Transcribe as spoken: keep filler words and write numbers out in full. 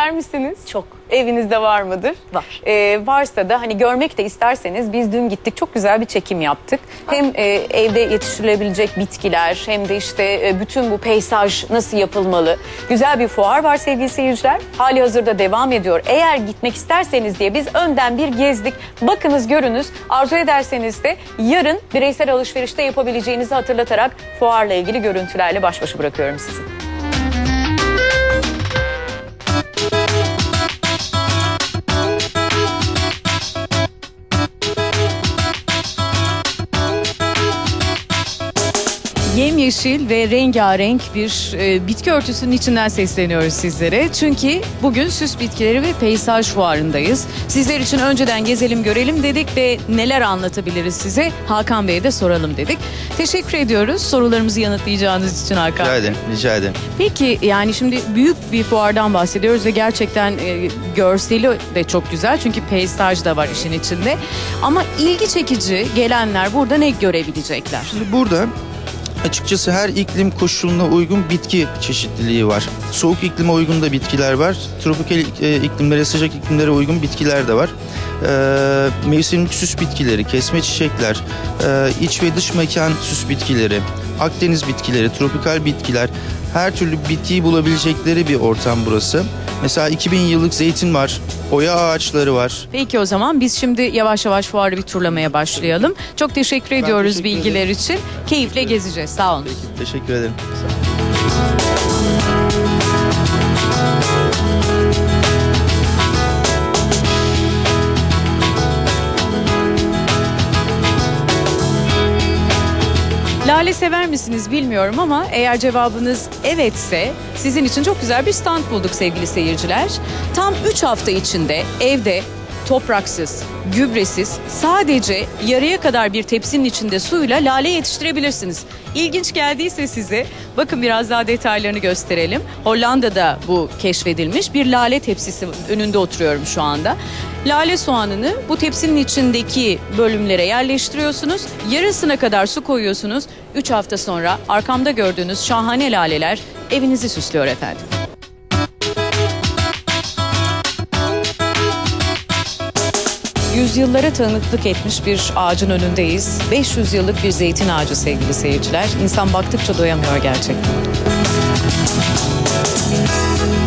sever misiniz? Çok. Evinizde var mıdır? Var. Ee, varsa da hani görmek de isterseniz biz dün gittik, çok güzel bir çekim yaptık. Hem e, evde yetiştirilebilecek bitkiler hem de işte e, bütün bu peyzaj nasıl yapılmalı. Güzel bir fuar var sevgili seyirciler. Hali hazırda devam ediyor. Eğer gitmek isterseniz diye biz önden bir gezdik. Bakınız, görünüz. Arzu ederseniz de yarın bireysel alışverişte yapabileceğinizi hatırlatarak fuarla ilgili görüntülerle baş başa bırakıyorum sizi. Yemyeşil ve rengarenk bir e, bitki örtüsünün içinden sesleniyoruz sizlere. Çünkü bugün süs bitkileri ve peyzaj fuarındayız. Sizler için önceden gezelim görelim dedik ve neler anlatabiliriz size Hakan Bey'e de soralım dedik. Teşekkür ediyoruz sorularımızı yanıtlayacağınız için Hakan. Rica ederim, rica ederim. Peki yani şimdi büyük bir fuardan bahsediyoruz ve gerçekten e, görseli de çok güzel. Çünkü peyzaj da var işin içinde. Ama ilgi çekici gelenler burada ne görebilecekler? Şimdi burada açıkçası her iklim koşuluna uygun bitki çeşitliliği var. Soğuk iklime uygun da bitkiler var. Tropikal iklimlere, sıcak iklimlere uygun bitkiler de var. Ee, mevsimlik süs bitkileri, kesme çiçekler, e, iç ve dış mekan süs bitkileri, Akdeniz bitkileri, tropikal bitkiler, her türlü bitkiyi bulabilecekleri bir ortam burası. Mesela iki bin yıllık zeytin var, oya ağaçları var. Peki o zaman biz şimdi yavaş yavaş fuarı bir turlamaya başlayalım. Çok teşekkür ediyoruz teşekkür bilgiler ederim. için. Keyifle gezeceğiz. Sağ olun. Peki, teşekkür ederim. Lale sever misiniz bilmiyorum ama eğer cevabınız evetse sizin için çok güzel bir stand bulduk sevgili seyirciler. Tam üç hafta içinde evde topraksız, gübresiz, sadece yarıya kadar bir tepsinin içinde suyla lale yetiştirebilirsiniz. İlginç geldiyse size bakın biraz daha detaylarını gösterelim. Hollanda'da bu keşfedilmiş bir lale tepsisi önünde oturuyorum şu anda. Lale soğanını bu tepsinin içindeki bölümlere yerleştiriyorsunuz. Yarısına kadar su koyuyorsunuz. üç hafta sonra arkamda gördüğünüz şahane laleler evinizi süslüyor efendim. Yüzyıllara tanıklık etmiş bir ağacın önündeyiz. beş yüz yıllık bir zeytin ağacı sevgili seyirciler. İnsan baktıkça doyamıyor gerçekten.